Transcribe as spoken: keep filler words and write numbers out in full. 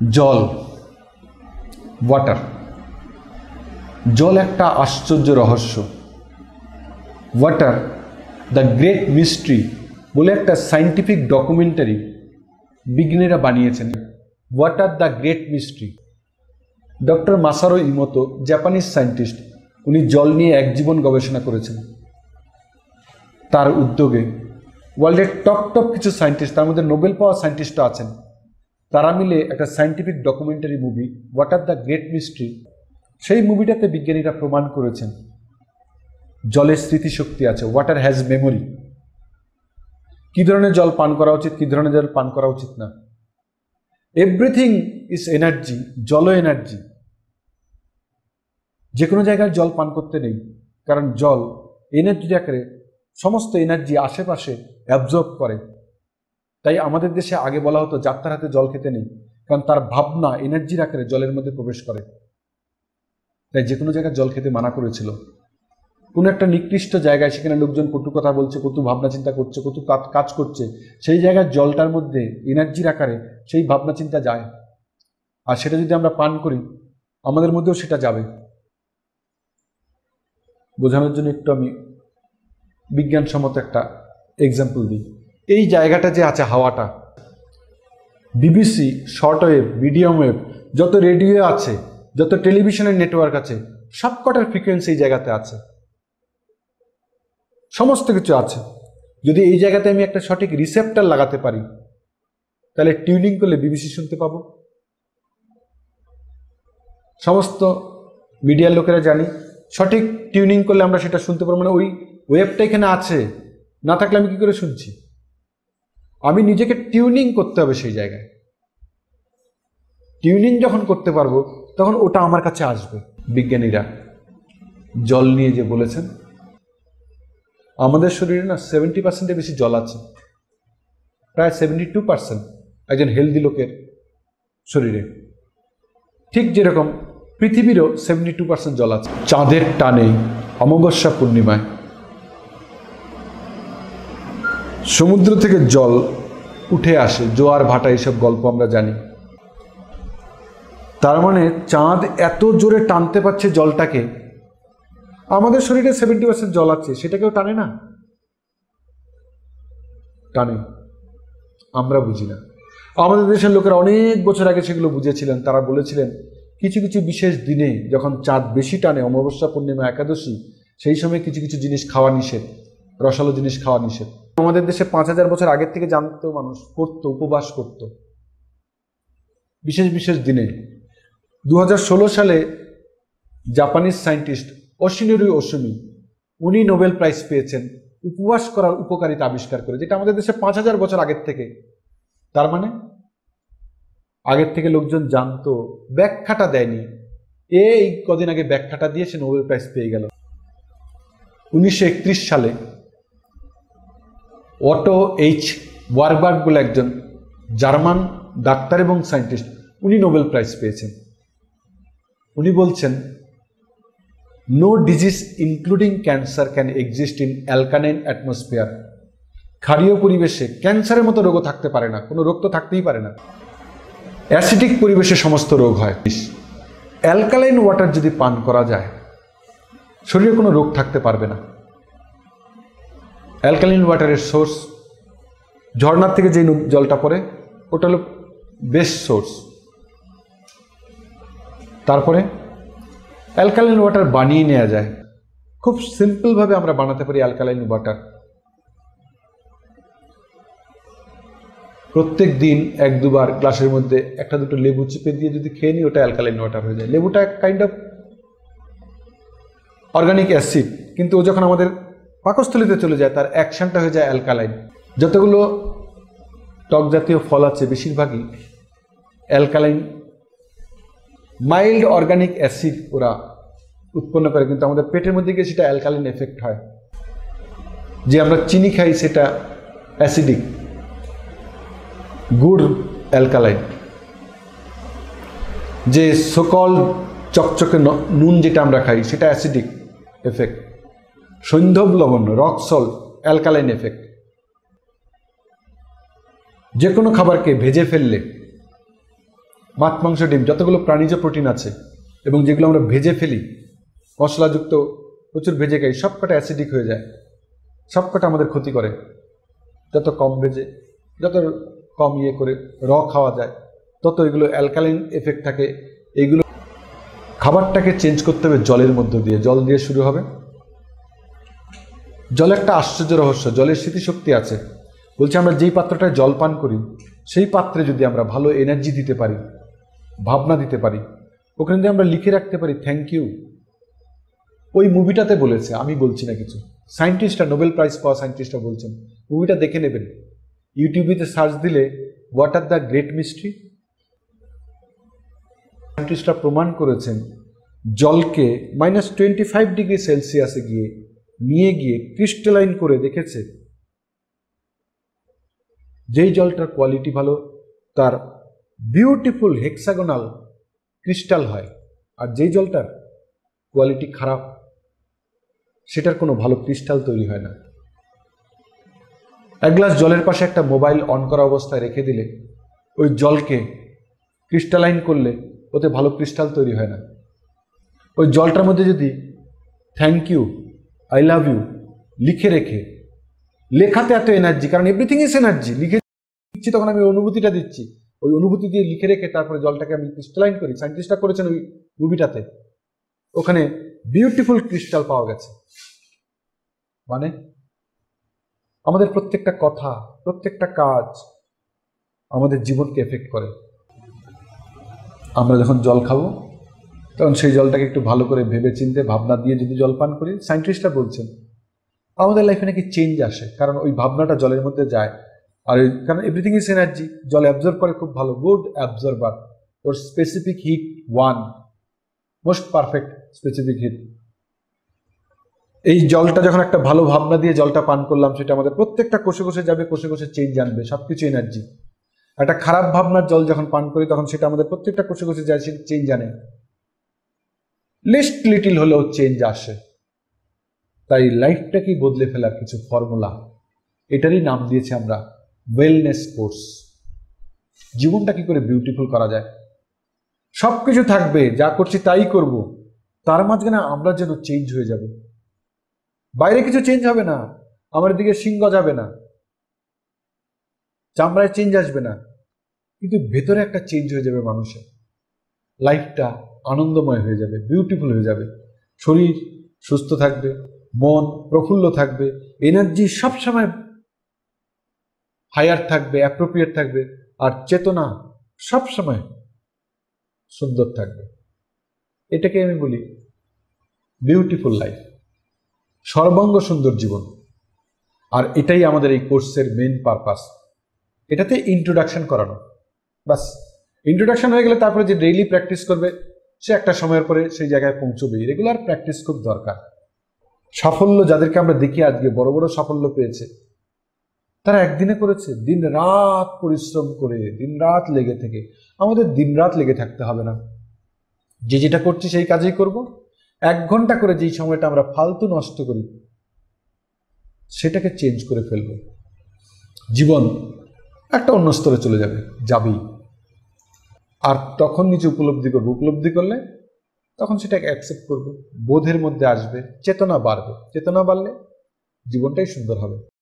জল, ওয়াটার। জল একটা আশ্চর্য রহস্য। ওয়াটার দ্য গ্রেট মিস্ট্রি বলে একটা সায়েন্টিফিক ডকুমেন্টারি বিজ্ঞানীরা বানিয়েছেন। Water the great mystery. Doctor Masaru Emoto, Japanese scientist, উনি জল নিয়ে এক জীবন গবেষণা করেছেন। তার উদ্যোগে ওয়ার্ল্ডের টপ টপ কিছু সায়েন্টিস্ট, তার মধ্যে নোবেল পাওয়া সায়েন্টিস্টও আছেন, তারা মিলে একটা scientific documentary movie water the great mystery. সেই মুভিটাতে বিজ্ঞানীরা প্রমাণ করেছেন জলের স্মৃতিশক্তি আছে। Water has memory. কী ধরনের জল পান করা উচিত, কী ধরনের জল পান করা উচিত না। Everything is energy. জলও এনার্জি। যে কোনো জায়গায় জল পান করতে নেই, কারণ জল এনার্জি আকারে সমস্ত এনার্জি আশেপাশে অ্যাবজর্ব করে। তাই আমাদের দেশে আগে বলা হতো যাত্রার হাতে জল খেতে নেই, কারণ তার ভাবনা এনার্জির আকারে জলের মধ্যে প্রবেশ করে। তাই যে কোনো জায়গায় জল খেতে মানা করেছিল। কোনো একটা নিকৃষ্ট জায়গায়, সেখানে লোকজন কটু কথা বলছে, কটু ভাবনা চিন্তা করছে, কটু কাজ করছে, সেই জায়গায় জলটার মধ্যে এনার্জির আকারে সেই ভাবনা চিন্তা যায়। আর সেটা যদি আমরা পান করি, আমাদের মধ্যেও সেটা যাবে। বোঝানোর জন্য একটু আমি বিজ্ঞানসম্মত একটা এক্সাম্পল দিই। এই জায়গাটা যে আছে, হাওয়াটা, BBC, short wave, medium wave, যত রেডিও আছে, যত টেলিভিশনের নেটওয়ার্ক আছে, সবকটার ফ্রিকোয়েন্সি এই জায়গাতে আছে। সমস্ত কিছু আছে। যদি এই জায়গাতে আমি একটা সঠিক রিসেপ্টার লাগাতে পারি, তাহলে টিউনিং করলে বিবিসি শুনতে পাবো। সমস্ত মিডিয়ার লোকেরা জানি, সঠিক টিউনিং করলে আমরা সেটা শুনতে পারবো। মানে ওই ওয়েবটা এখানে আছে, না থাকলে আমি কি করে শুনছি? আমি নিজেকে টিউনিং করতে হবে সেই জায়গায়। টিউনিং যখন করতে পারবো, তখন ওটা আমার কাছে আসবে। বিজ্ঞানীরা জল নিয়ে যে বলেছেন, আমাদের শরীরে না সেভেন্টি পার্সেন্টের বেশি জল আছে। প্রায় সেভেন্টি টু পার্সেন্ট একজন হেলদি লোকের শরীরে। ঠিক যেরকম পৃথিবীরও সেভেন্টি টু পার্সেন্ট জল আছে। চাঁদের টানে অমাবস্যা পূর্ণিমায় সমুদ্র থেকে জল উঠে আসে, জোয়ার ভাটা, এইসব গল্প আমরা জানি। তার মানে চাঁদ এত জোরে টানতে পারছে জলটাকে। আমাদের শরীরে সেভেন্টি পার্সেন্ট জল আছে, সেটাকেও টানে না? টানে, আমরা বুঝি না। আমাদের দেশের লোকেরা অনেক বছর আগে সেগুলো বুঝেছিলেন। তারা বলেছিলেন কিছু কিছু বিশেষ দিনে যখন চাঁদ বেশি টানে, অমাবস্যা, পূর্ণিমা, একাদশী, সেই সময় কিছু কিছু জিনিস খাওয়া নিষেধ, রসালো জিনিস খাওয়া নিষেধ। আমাদের দেশে পাঁচ হাজার বছর আগের থেকে জানতো, মানুষ করতো, উপবাস করত বিশেষ বিশেষ দিনে। দু হাজার ষোলো সালে জাপানিজ সায়েন্টিস্ট ওশিনোরি ওসুমি, উনি নোবেল প্রাইজ পেয়েছেন উপবাস করার উপকারিতা আবিষ্কার করে, যেটা আমাদের দেশে পাঁচ হাজার বছর আগের থেকে। তার মানে আগের থেকে লোকজন জানতো, ব্যাখ্যাটা দেয়নি। এই কদিন আগে ব্যাখ্যাটা দিয়ে সে নোবেল প্রাইজ পেয়ে গেল। উনিশশো একত্রিশ সালে অটো এইচ ওয়ারবার্গ বলে একজন জার্মান ডাক্তার এবং সায়েন্টিস্ট, উনি নোবেল প্রাইজ পেয়েছেন। উনি বলছেন, no disease including cancer can exist in alkaline atmosphere. ক্ষারীয় পরিবেশে ক্যান্সারের মতো রোগও থাকতে পারে না, কোনো রোগ তো থাকতেই পারে না। অ্যাসিডিক পরিবেশে সমস্ত রোগ হয়। অ্যালকালাইন ওয়াটার যদি পান করা যায়, শরীরে কোনো রোগ থাকতে পারবে না। অ্যালকালাইন ওয়াটারের সোর্স, ঝর্ণার থেকে যে জলটা পড়ে, ওটা হলো বেস্ট সোর্স। তারপরে অ্যালকালাইন ওয়াটার বানিয়ে নেওয়া যায়। খুব সিম্পলভাবে আমরা বানাতে পারি অ্যালকালাইন ওয়াটার। প্রত্যেক দিন এক দুবার গ্লাসের মধ্যে একটা দুটো লেবু চিপে দিয়ে যদি খেয়ে নিই, ওটা অ্যালকালাইন ওয়াটার হয়ে যায়। লেবুটা কাইন্ড অফ অর্গানিক অ্যাসিড, কিন্তু ও যখন আমাদের পাকস্থলীতে চলে যায়, তার অ্যাকশনটা হয়ে যায় অ্যালকালাইন। যতগুলো টক জাতীয় ফল আছে, বেশিরভাগই অ্যালকালাইন মাইল্ড অর্গানিক অ্যাসিড ওরা উৎপন্ন করে, কিন্তু আমাদের পেটের মধ্যে গিয়ে সেটা অ্যালকালাইন এফেক্ট হয়। যে আমরা চিনি খাই, সেটা অ্যাসিডিক, গুড় অ্যালকালাইন। যে সকল চকচকে নুন যেটা আমরা খাই, সেটা অ্যাসিডিক এফেক্ট। সৈন্ধব লবণ, রক সল্ট, অ্যালকালাইন এফেক্ট। যে কোনো খাবারকে ভেজে ফেললে মাছ, মাংস, ডিম, যতগুলো প্রাণীজ প্রোটিন আছে এবং যেগুলো আমরা ভেজে ফেলি, মশলাযুক্ত প্রচুর ভেজে খাই, সবকটা অ্যাসিডিক হয়ে যায়, সবকটা আমাদের ক্ষতি করে। যত কম ভেজে, যত কম ইয়ে করে র খাওয়া যায়, তত এগুলো অ্যালকালাইন এফেক্ট থাকে। এগুলো খাবারটাকে চেঞ্জ করতে হবে জলের মধ্য দিয়ে। জল দিয়ে শুরু হবে। জল একটা আশ্চর্য রহস্য, জলের স্মৃতিশক্তি আছে। বলছে আমরা যেই পাত্রটায় জল পান করি সেই পাত্রে যদি আমরা ভালো এনার্জি দিতে পারি, ভাবনা দিতে পারি, ওখানে যদি আমরা লিখে রাখতে পারি থ্যাংক ইউ। ওই মুভিটাতে বলেছে, আমি বলছি না কিছু, সায়েন্টিস্টরা, নোবেল প্রাইজ পাওয়া সায়েন্টিস্টরা বলছেন। মুভিটা দেখে নেবেন, ইউটিউবেতে সার্চ দিলে what are the great mystery. সায়েন্টিস্টরা প্রমাণ করেছেন জলকে মাইনাস টোয়েন্টি ফাইভ ডিগ্রি সেলসিয়াসে গিয়ে নিয়ে গিয়ে ক্রিস্টালাইন করে দেখেছে। যেই জলটার কোয়ালিটি ভালো তার বিউটিফুল হেক্সাগোনাল ক্রিস্টাল হয়, আর যেই জলটার কোয়ালিটি খারাপ সেটার কোনো ভালো ক্রিস্টাল তৈরি হয় না। এক গ্লাস জলের পাশে একটা মোবাইল অন করা অবস্থায় রেখে দিলে ওই জলকে ক্রিস্টালাইন করলে ওতে ভালো ক্রিস্টাল তৈরি হয় না। ওই জলটার মধ্যে যদি thank you, I love you লিখে রেখে, লেখাতে এত এনার্জি, কারণ এভরিথিং ইজ এনার্জি, লিখে দিচ্ছি তখন আমি অনুভূতিটা দিচ্ছি, ওই অনুভূতি দিয়ে লিখে রেখে তারপরে জলটাকে আমি ক্রিস্টালাইন করি। সায়েন্টিস্টরা করেছেন ওই মুভিটাতে, ওখানে বিউটিফুল ক্রিস্টাল পাওয়া গেছে। মানে আমাদের প্রত্যেকটা কথা, প্রত্যেকটা কাজ আমাদের জীবনকে এফেক্ট করে। আমরা যখন জল খাবো তখন সেই জলটাকে একটু ভালো করে ভেবে চিন্তে ভাবনা দিয়ে যদি জল পান করি, সায়েন্টিস্টরা বলছেন আমাদের লাইফে নাকি চেঞ্জ আসে, কারণ ওই ভাবনাটা জলের মধ্যে যায়। আর ওই কারণ এভরিথিং ইজ এনার্জি, জল অ্যাবজর্ব করে খুব ভালো, গুড অ্যাবজর্বার। ওর specific heat one, most perfect specific heat. এই জলটা যখন একটা ভালো ভাবনা দিয়ে জলটা পান করলাম, সেটা আমাদের প্রত্যেকটা কোষে কোষে যাবে, কোষে কোষে চেঞ্জ আনবে, সবকিছু এনার্জি। একটা খারাপ ভাবনার জল যখন পান করি তখন সেটা আমাদের প্রত্যেকটা কোষে কোষে যায়, সে চেঞ্জ আনে, লিস্ট লিটিল হলেও চেঞ্জ আসে। তাই লাইফটাকেই বদলে ফেলার কিছু ফর্মুলা, এটারই নাম দিয়েছি আমরা ওয়েলনেস কোর্স। জীবনটা কি করে বিউটিফুল করা যায়, সব কিছু থাকবে, যা করছি তাই করব, তার মাঝখানে আমরা যেন চেঞ্জ হয়ে যাব। বাইরে কিছু চেঞ্জ হবে না, আমার দিকে সিংহ যাবে না, চামড়ায় চেঞ্জ আসবে না, কিন্তু ভেতরে একটা চেঞ্জ হয়ে যাবে মানুষের। লাইফটা আনন্দময় হয়ে যাবে, বিউটিফুল হয়ে যাবে, শরীর সুস্থ থাকবে, মন প্রফুল্ল থাকবে, এনার্জি সবসময় হায়ার থাকবে, অ্যাপ্রোপ্রিয়েট থাকবে, আর চেতনা সবসময় সুন্দর থাকবে। এটাকে আমি বলি বিউটিফুল লাইফ, সর্বাঙ্গ সুন্দর জীবন। আর এটাই আমাদের এই কোর্সের মেন পারপাস। এটাতে ইন্ট্রোডাকশন করানো, বাস। ইন্ট্রোডাকশন হয়ে গেলে তারপরে যে ডেইলি প্র্যাকটিস করবে সে একটা সময়ের পরে সেই জায়গায় পৌঁছবে। রেগুলার প্র্যাকটিস খুব দরকার। সাফল্য যাদেরকে আমরা দেখি আজকে বড় বড় সাফল্য পেয়েছে, তারা একদিনে করেছে, দিন রাত পরিশ্রম করে, দিন রাত লেগে থেকে। আমাদের দিন রাত লেগে থাকতে হবে না, যে যেটা করছি সেই কাজেই করব। এক ঘন্টা করে যেই সময়টা আমরা ফালতু নষ্ট করি সেটাকে চেঞ্জ করে ফেলব, জীবন একটা অন্য স্তরে চলে যাবে, যাবেই। আর তখন নিজে উপলব্ধি করব, উপলব্ধি করলে তখন সেটাকে অ্যাকসেপ্ট করব, বোধের মধ্যে আসবে, চেতনা বাড়বে, চেতনা বাড়লে জীবনটাই সুন্দর হবে।